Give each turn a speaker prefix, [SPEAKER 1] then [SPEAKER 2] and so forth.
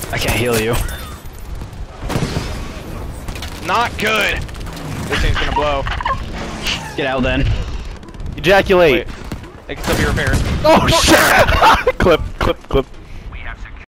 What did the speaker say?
[SPEAKER 1] I can't heal you.
[SPEAKER 2] Not good. This thing's gonna blow.
[SPEAKER 1] Get out then.
[SPEAKER 3] Ejaculate.
[SPEAKER 2] Wait. It can still be repaired.
[SPEAKER 3] Oh shit! Clip.